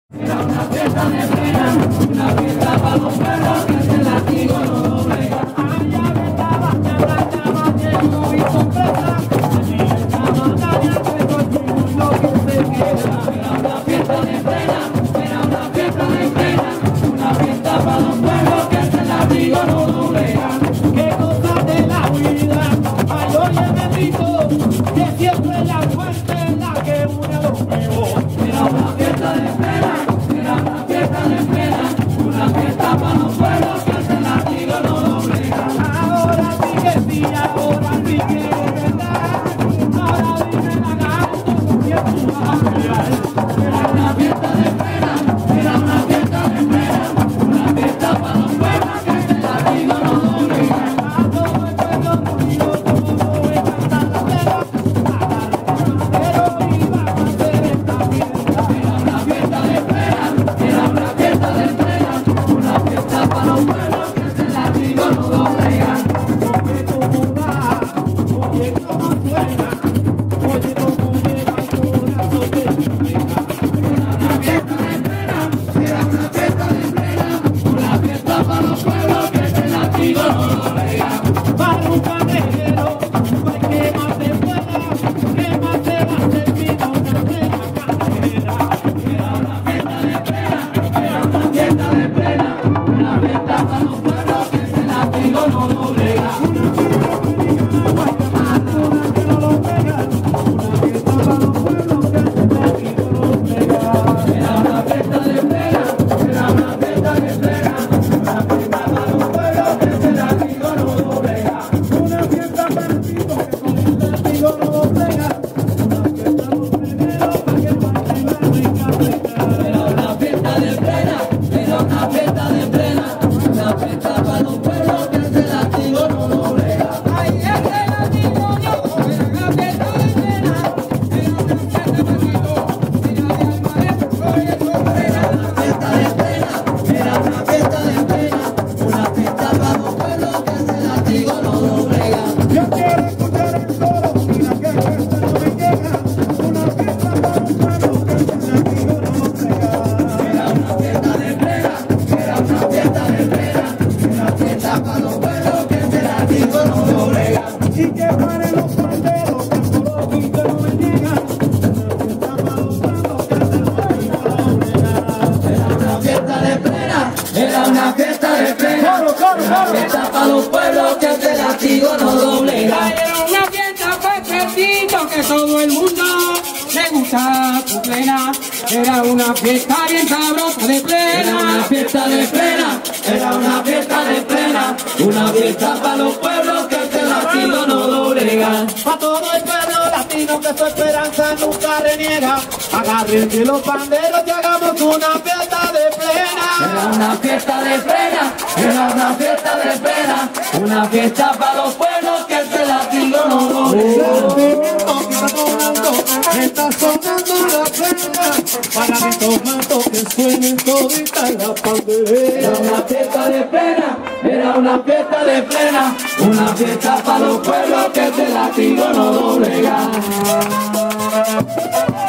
Era una fiesta de plena, una fiesta para los pueblos que el latigo no doblega. Allá estaba quebrada, llegó y sorpresa. Allí estaba Dania, que contigo lo que se queda. Era una fiesta de plena, era una fiesta de plena, una fiesta para los pueblos que el latigo no doblega. Qué cosa de la vida, ay oye bendito, que siempre la fuerte es la que une a los vivos. Era una fiesta de plena, era una fiesta de plena, una fiesta para los pueblos que el latigo no doblega. Ahora sí que sí, ahora sí que es verdad, ahora dime la gana, que tú vas a mirar. Era una fiesta de plena, era una fiesta de plena, una fiesta para los pueblos que el latigo no doblega. A todo el pueblo unido, todo es cantar la plena, pero iba a hacer esta fiesta. Era una fiesta de plena, era una fiesta de plena, una fiesta para los pueblos que el latigo no doblega. Oye cómo va, oye cómo suena, oye cómo llega el corazón de mi hija. Era una fiesta de plena, era una fiesta de plena, una fiesta para los pueblos que el latigo no doblega. Para un candelero, pues que más se pueda, que más se va a servir una plena candela. Era una fiesta de plena, era una fiesta de plena, una fiesta para los pueblos que el latigo no doblega. Una fiesta que no lo pega, una fiesta para los pueblos que el latigo no doblega. Era una fiesta de plena, era una fiesta de plena, una fiesta para los pueblos que el latigo no doblega. Una fiesta para el tipo que con el latigo no doblega, una fiesta para los primeros para que pasen la rica rica. Era una fiesta de plena, era una fiesta de plena, una fiesta para los pueblos que el latigo no doblega. Ay, el latigo no doblega, una fiesta de plena, era una fiesta de plena, mira de almarejo, oye sobrera. Una fiesta de plena, era una fiesta de plena, una fiesta para los pueblos que el latigo no doblega. Yo quiero escuchar el solo, mira que fiesta no me llega, una fiesta para los pueblos que el latigo no doblega. Era una fiesta de plena, era una fiesta de plena, una fiesta para los pueblos que el latigo no doblega. Y que paren los panderos, que solo quito no me llegan, una fiesta para los pueblos que el latigo no doblega. Era una fiesta de plena, era una fiesta de plena, una fiesta para los pueblos que el latigo no doblega. Era una fiesta perfectito que todo el mundo le gusta tu plena. Era una fiesta bien sabrosa de Era plena. una fiesta de plena, era una fiesta de plena, una fiesta para los pueblos que el latigo no doblega. A todo el pueblo latino que su esperanza nunca reniega. Agárrense los banderos y hagamos una fiesta de plena. Era una fiesta de plena, era una fiesta de plena, una fiesta para los pueblos que el latigo no doblega. Sentimiento que está sonando la plena. Para mi tomato que suenen toditas las banderas. Era una fiesta de plena, era una fiesta de plena, una fiesta para los pueblos que el latigo no doblega.